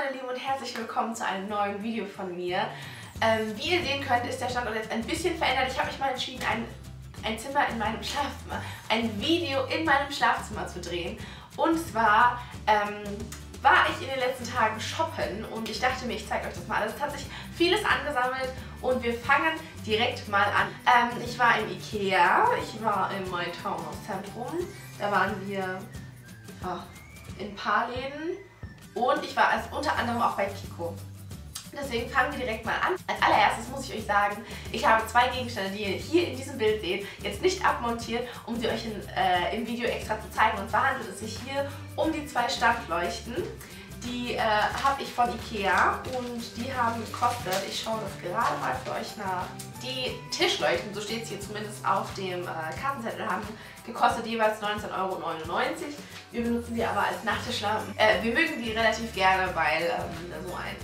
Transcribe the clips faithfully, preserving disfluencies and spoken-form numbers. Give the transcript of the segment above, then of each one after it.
meine Lieben und herzlich willkommen zu einem neuen Video von mir. Ähm, wie ihr sehen könnt, ist der Standort jetzt ein bisschen verändert. Ich habe mich mal entschieden, ein, ein Zimmer in meinem Schlafzimmer, ein Video in meinem Schlafzimmer zu drehen. Und zwar ähm, war ich in den letzten Tagen shoppen und ich dachte mir, ich zeige euch das mal alles. Es hat sich vieles angesammelt und wir fangen direkt mal an. Ähm, ich war im Ikea, ich war im My Taunus Zentrum, da waren wir ja, in ein paar Läden. Und ich war als unter anderem auch bei Kiko. Deswegen fangen wir direkt mal an. Als allererstes muss ich euch sagen, ich habe zwei Gegenstände, die ihr hier in diesem Bild seht, jetzt nicht abmontiert, um sie euch in, äh, im Video extra zu zeigen. Und zwar handelt es sich hier um die zwei Standleuchten. Die äh, habe ich von Ikea und die haben gekostet, ich schaue das gerade mal für euch nach, die Tischleuchten, so steht es hier zumindest auf dem äh, Kartenzettel, haben gekostet jeweils neunzehn Euro neunundneunzig. Wir benutzen sie aber als Nachttischlampen. Äh, wir mögen die relativ gerne, weil ähm, da so ein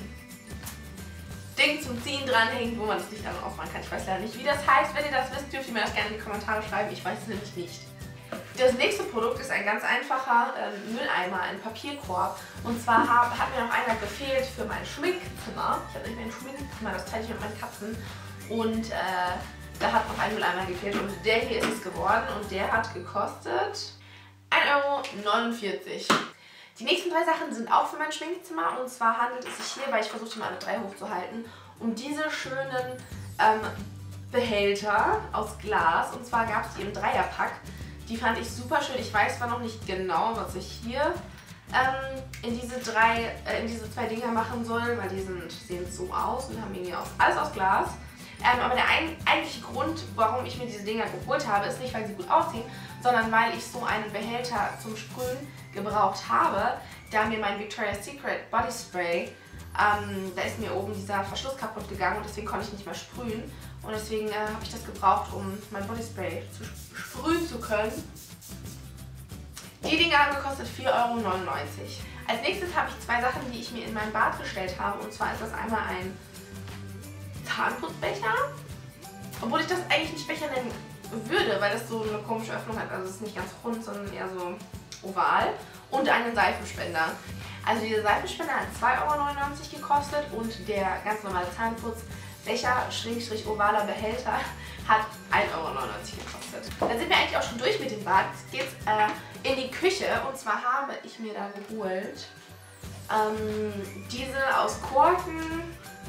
Ding zum Ziehen dranhängt, wo man das Licht an und ausmachen kann. Ich weiß leider nicht, wie das heißt. Wenn ihr das wisst, dürft ihr mir das gerne in die Kommentare schreiben. Ich weiß es nämlich nicht. Das nächste Produkt ist ein ganz einfacher ähm, Mülleimer, ein Papierkorb. Und zwar hab, hat mir noch einer gefehlt für mein Schminkzimmer. Ich habe nicht mehr ein Schminkzimmer, das teile ich mit meinen Katzen. Und äh, da hat noch ein Mülleimer gefehlt und der hier ist es geworden und der hat gekostet ein Euro neunundvierzig. Die nächsten drei Sachen sind auch für mein Schminkzimmer und zwar handelt es sich hier, weil ich versuche mal alle drei hochzuhalten, um diese schönen ähm, Behälter aus Glas. Und zwar gab es die im Dreierpack. Die fand ich super schön. Ich weiß zwar noch nicht genau, was ich hier ähm, in diese drei, äh, in diese zwei Dinger machen soll, weil die sind, sehen so aus und haben irgendwie aus, alles aus Glas. Ähm, aber der ein, eigentliche Grund, warum ich mir diese Dinger geholt habe, ist nicht, weil sie gut aussehen, sondern weil ich so einen Behälter zum Sprühen gebraucht habe, da mir mein Victoria's Secret Body Spray, ähm, da ist mir oben dieser Verschluss kaputt gegangen und deswegen konnte ich nicht mehr sprühen. Und deswegen äh, habe ich das gebraucht, um mein Body Spray zu sprühen zu können. Die Dinger haben gekostet vier Euro neunundneunzig. Als nächstes habe ich zwei Sachen, die ich mir in mein Bad gestellt habe. Und zwar ist das einmal ein Zahnputzbecher, obwohl ich das eigentlich nicht Becher nennen würde, weil das so eine komische Öffnung hat. Also es ist nicht ganz rund, sondern eher so oval. Und einen Seifenspender. Also dieser Seifenspender hat zwei Euro neunundneunzig gekostet und der ganz normale Zahnputzbecher, Schrägstrich ovaler Behälter, hat ein Euro neunundneunzig gekostet. Dann sind wir eigentlich auch schon durch mit dem Bad. Jetzt geht's äh, in die Küche und zwar habe ich mir da geholt ähm, diese aus Korken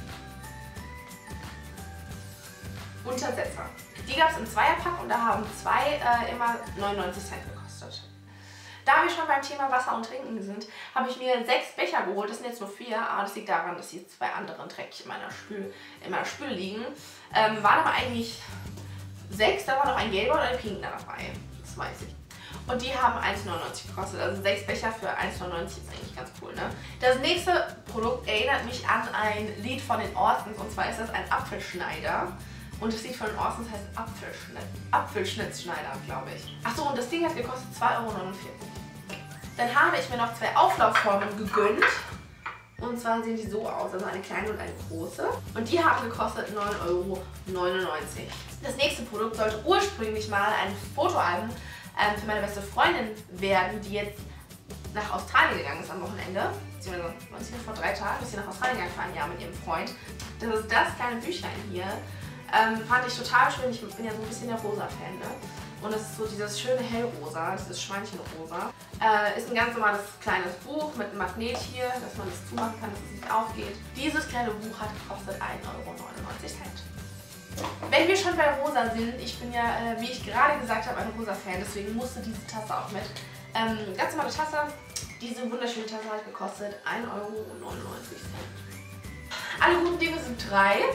Untersetzer. Die gab es im Zweierpack und da haben zwei äh, immer neunundneunzig Cent gekostet. Da wir schon beim Thema Wasser und Trinken sind, habe ich mir sechs Becher geholt. Das sind jetzt nur vier, aber das liegt daran, dass die zwei anderen dreckig in meiner Spül, in meiner Spül liegen. Ähm, waren aber eigentlich sechs, da war noch ein gelber und ein pinker dabei. Das weiß ich. Und die haben eins neunundneunzig gekostet. Also sechs Becher für eins neunundneunzig ist eigentlich ganz cool, ne? Das nächste Produkt erinnert mich an ein Lied von den Orsons und zwar ist das ein Apfelschneider. Und das Lied von den Orsons heißt Apfelschnitt, Apfelschnitzschneider, glaube ich. Achso, und das Ding hat gekostet zwei Euro neunundvierzig. Dann habe ich mir noch zwei Auflaufformen gegönnt. Und zwar sehen die so aus, also eine kleine und eine große. Und die haben gekostet neun Euro neunundneunzig. Das nächste Produkt sollte ursprünglich mal ein Fotoalbum ähm, für meine beste Freundin werden, die jetzt nach Australien gegangen ist am Wochenende. Beziehungsweise vor drei Tagen ist sie nach Australien gegangen für ein Jahr mit ihrem Freund. Das ist das kleine Büchlein hier. Ähm, fand ich total schön. Ich bin ja so ein bisschen der Rosa-Fan, ne? Und es ist so dieses schöne hellrosa, dieses Schweinchenrosa. Äh, ist ein ganz normales kleines Buch mit einem Magnet hier, dass man das zumachen kann, dass es nicht aufgeht. Dieses kleine Buch hat gekostet ein Euro neunundneunzig. Wenn wir schon bei Rosa sind, ich bin ja, äh, wie ich gerade gesagt habe, ein Rosa-Fan, deswegen musste diese Tasse auch mit. Ähm, ganz normale Tasse. Diese wunderschöne Tasse hat gekostet ein Euro neunundneunzig. Alle guten Dinge sind drei.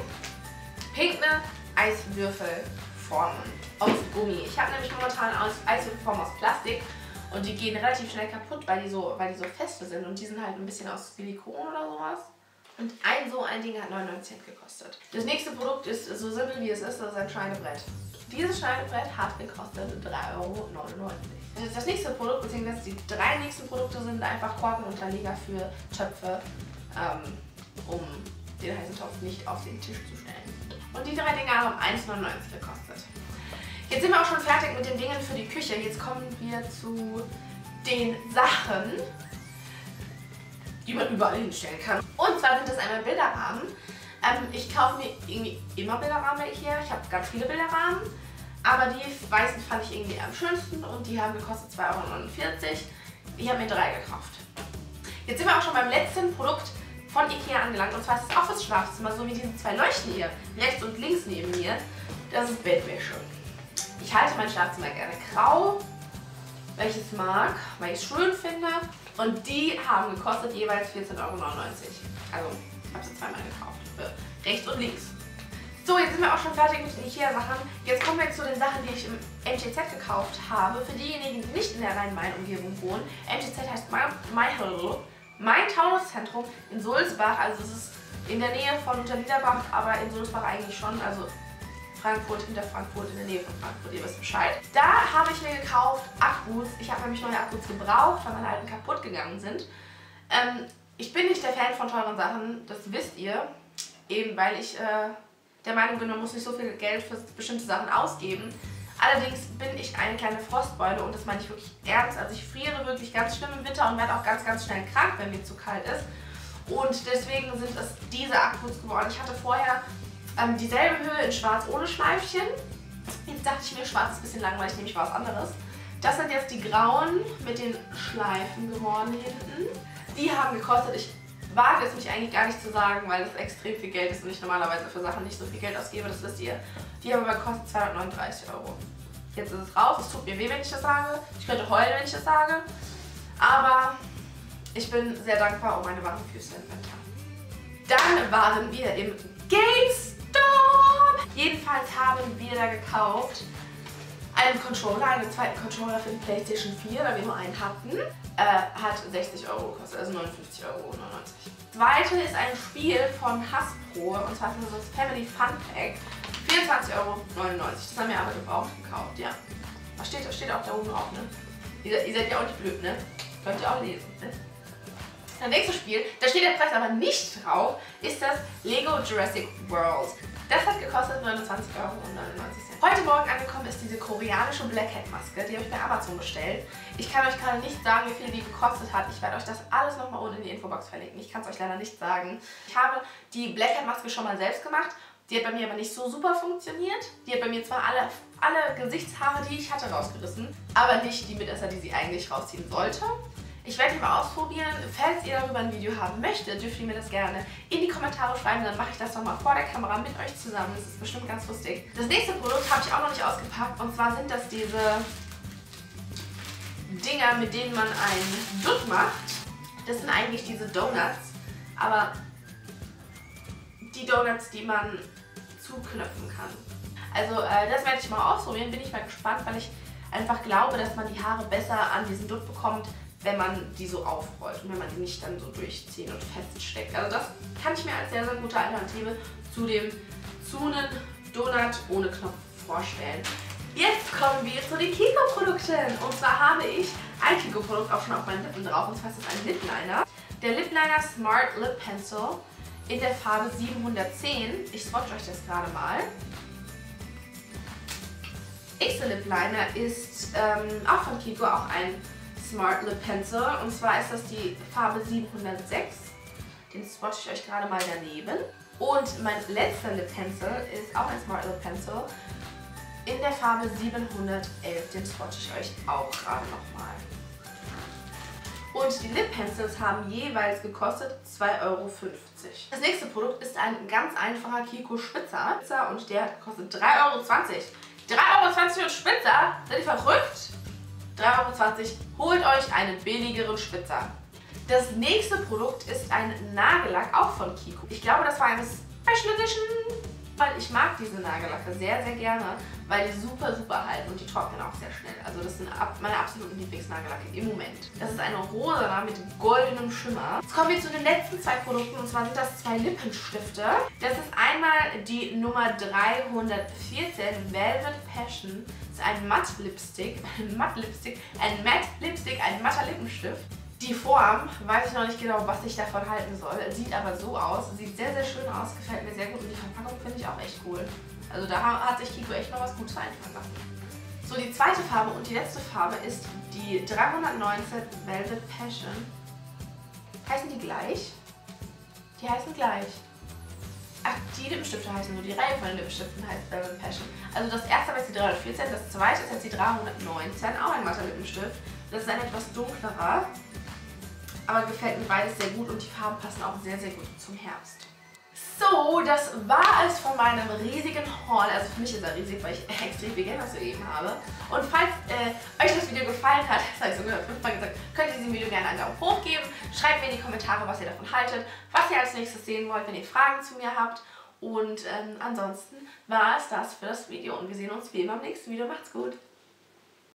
Pinkne Eiswürfelformen aus Gummi. Ich habe nämlich momentan Eiswürfelformen aus Plastik und die gehen relativ schnell kaputt, weil die so, weil die so feste sind und die sind halt ein bisschen aus Silikon oder sowas. Und ein so ein Ding hat neunundneunzig Cent gekostet. Das nächste Produkt ist so simpel wie es ist, das ist ein Schneidebrett. Dieses Schneidebrett hat gekostet drei Euro neunundneunzig. Das nächste Produkt, beziehungsweise die drei nächsten Produkte sind einfach Korkenunterleger für Töpfe, ähm, um den heißen Topf nicht auf den Tisch zu stellen. Und die drei Dinger haben eins neunundneunzig gekostet. Jetzt sind wir auch schon fertig mit den Dingen für die Küche. Jetzt kommen wir zu den Sachen, die man überall hinstellen kann. Und zwar sind das einmal Bilderrahmen. Ähm, ich kaufe mir irgendwie immer Bilderrahmen bei Ikea. Ich habe ganz viele Bilderrahmen. Aber die weißen fand ich irgendwie am schönsten und die haben gekostet zwei Euro neunundvierzig. Ich habe mir drei gekauft. Jetzt sind wir auch schon beim letzten Produkt von Ikea angelangt. Und zwar ist es auch fürs Schlafzimmer, so wie diese zwei Leuchten hier, rechts und links neben mir. Das ist Bettwäsche. Ich halte mein Schlafzimmer gerne grau, weil ich es mag, weil ich es schön finde. Und die haben gekostet jeweils vierzehn Euro neunundneunzig. Also, ich habe sie zweimal gekauft. Für rechts und links. So, jetzt sind wir auch schon fertig mit den Ikea-Sachen. Jetzt kommen wir zu den Sachen, die ich im M T Z gekauft habe. Für diejenigen, die nicht in der Rhein-Main-Umgebung wohnen. M T Z heißt mein, mein, mein Taunuszentrum in Sulzbach. Also es ist in der Nähe von Unterliederbach, aber in Sulzbach eigentlich schon. Also Frankfurt, hinter Frankfurt, in der Nähe von Frankfurt, ihr wisst Bescheid. Da habe ich mir gekauft Akkus. Ich habe nämlich neue Akkus gebraucht, weil meine alten kaputt gegangen sind. Ähm, ich bin nicht der Fan von teuren Sachen, das wisst ihr. Eben weil ich äh, der Meinung bin, man muss nicht so viel Geld für bestimmte Sachen ausgeben. Allerdings bin ich eine kleine Frostbeule und das meine ich wirklich ernst. Also ich friere wirklich ganz schlimm im Winter und werde auch ganz, ganz schnell krank, wenn mir zu kalt ist. Und deswegen sind es diese Akkus geworden. Ich hatte vorher ähm, dieselbe Höhe in schwarz ohne Schleifchen. Jetzt dachte ich mir, schwarz ist ein bisschen langweilig, nehme ich was anderes. Das sind jetzt die grauen mit den Schleifen geworden hinten. Die haben gekostet, ich wage es mich eigentlich gar nicht zu sagen, weil das extrem viel Geld ist und ich normalerweise für Sachen nicht so viel Geld ausgebe, das wisst ihr. Die haben aber gekostet zweihundertneununddreißig Euro. Jetzt ist es raus, es tut mir weh, wenn ich das sage. Ich könnte heulen, wenn ich das sage. Aber ich bin sehr dankbar um meine warmen Füße im Winter. Dann waren wir im GameStop. Jedenfalls haben wir da gekauft einen Controller, einen zweiten Controller für die PlayStation vier, weil wir nur einen hatten. Äh, hat sechzig Euro gekostet, also neunundfünfzig Euro neunundneunzig. Das zweite ist ein Spiel von Hasbro, und zwar ist das Family Fun Pack. vierundzwanzig Euro neunundneunzig. Das haben wir aber gebraucht gekauft, ja. Was steht, das steht auch da oben drauf, ne? Ihr, ihr seid ja auch nicht blöd, ne? Könnt ihr auch lesen, ne? Das nächste Spiel, da steht der Preis aber nicht drauf, ist das Lego Jurassic World. Das hat gekostet neunundzwanzig Euro neunundneunzig. Heute Morgen angekommen ist diese koreanische Black Hat Maske, die habe ich bei Amazon bestellt. Ich kann euch gerade nicht sagen, wie viel die gekostet hat. Ich werde euch das alles nochmal unten in die Infobox verlinken. Ich kann es euch leider nicht sagen. Ich habe die Black Hat Maske schon mal selbst gemacht. Die hat bei mir aber nicht so super funktioniert. Die hat bei mir zwar alle, alle Gesichtshaare, die ich hatte, rausgerissen, aber nicht die Mitesser, die sie eigentlich rausziehen sollte. Ich werde die mal ausprobieren. Falls ihr darüber ein Video haben möchtet, dürft ihr mir das gerne in die Kommentare schreiben. Dann mache ich das nochmal vor der Kamera mit euch zusammen. Das ist bestimmt ganz lustig. Das nächste Produkt habe ich auch noch nicht ausgepackt. Und zwar sind das diese Dinger, mit denen man einen Dutt macht. Das sind eigentlich diese Donuts. Aber die Donuts, die man zuknöpfen kann. Also äh, das werde ich mal ausprobieren. Bin ich mal gespannt, weil ich einfach glaube, dass man die Haare besser an diesen Dutt bekommt, wenn man die so aufrollt und wenn man die nicht dann so durchziehen und feststeckt. Also das kann ich mir als sehr, sehr gute Alternative zu dem Zunen Donut ohne Knopf vorstellen. Jetzt kommen wir zu den Kiko-Produkten. Und zwar habe ich ein Kiko-Produkt auch schon auf meinen Lippen drauf. Und zwar ist das ein Lip Liner. Der Lip Liner Smart Lip Pencil in der Farbe siebenhundertzehn. Ich swatche euch das gerade mal. Nächster Lip Liner ist ähm, auch von Kiko, auch ein Smart Lip Pencil, und zwar ist das die Farbe siebenhundertsechs. Den swatche ich euch gerade mal daneben. Und mein letzter Lip Pencil ist auch ein Smart Lip Pencil in der Farbe siebenhundertelf. Den swatche ich euch auch gerade nochmal. Und die Lip Pencils haben jeweils gekostet zwei Euro fünfzig. Das nächste Produkt ist ein ganz einfacher Kiko Spitzer. Und der hat gekostet drei Euro zwanzig. drei Euro zwanzig für einen Spitzer? Seid ihr verrückt? drei Euro zwanzig. Holt euch einen billigeren Spitzer. Das nächste Produkt ist ein Nagellack, auch von Kiko. Ich glaube, das war eine Special Edition, weil ich mag diese Nagellacke sehr, sehr gerne, weil die super, super halten und die trocknen auch sehr schnell. Also das sind meine absoluten Lieblingsnagellacke im Moment. Das ist eine rosa mit goldenem Schimmer. Jetzt kommen wir zu den letzten zwei Produkten, und zwar sind das zwei Lippenstifte. Das ist einmal die Nummer dreihundertvierzehn Velvet Passion. Das ist ein Matt Lipstick, ein Matt Lipstick, ein Matt Lipstick, ein matter Lippenstift. Die Form, weiß ich noch nicht genau, was ich davon halten soll. Sieht aber so aus. Sieht sehr, sehr schön aus. Gefällt mir sehr gut. Und die Verpackung finde ich auch echt cool. Also da hat sich Kiko echt noch was Gutes einfallen lassen. So, die zweite Farbe und die letzte Farbe ist die dreihundertneunzehn Velvet Passion. Heißen die gleich? Die heißen gleich. Ach, die Lippenstifte heißen nur, die Reihe von den Lippenstiften heißt Velvet Passion. Also das erste war jetzt die dreihundertvierzehn, das zweite ist jetzt die dreihundertneunzehn, auch ein matter Lippenstift. Das ist ein etwas dunklerer, aber gefällt mir beides sehr gut und die Farben passen auch sehr, sehr gut zum Herbst. So, das war es von meinem riesigen Haul. Also für mich ist er riesig, weil ich extrem viel Geld ausgegeben habe. Und falls äh, euch das Video gefallen hat, das habe ich sogar fünfmal gesagt, könnt ihr diesem Video gerne einen Daumen hoch geben. Schreibt mir in die Kommentare, was ihr davon haltet, was ihr als nächstes sehen wollt, wenn ihr Fragen zu mir habt. Und ähm, ansonsten war es das für das Video und wir sehen uns wie immer im nächsten Video. Macht's gut!